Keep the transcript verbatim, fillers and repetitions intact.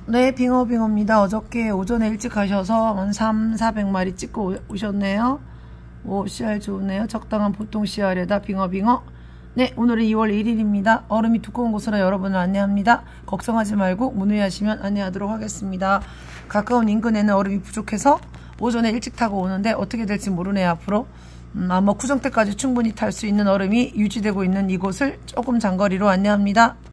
네, 빙어빙어입니다. 어저께 오전에 일찍 가셔서 한 삼, 사백 마리 찍고 오셨네요. 오, 씨알 좋네요. 적당한 보통 씨알에다 빙어빙어. 네, 오늘은 이월 일일입니다. 얼음이 두꺼운 곳으로 여러분을 안내합니다. 걱정하지 말고 문의하시면 안내하도록 하겠습니다. 가까운 인근에는 얼음이 부족해서 오전에 일찍 타고 오는데 어떻게 될지 모르네요. 앞으로 음, 아마 구정 때까지 충분히 탈 수 있는 얼음이 유지되고 있는 이곳을 조금 장거리로 안내합니다.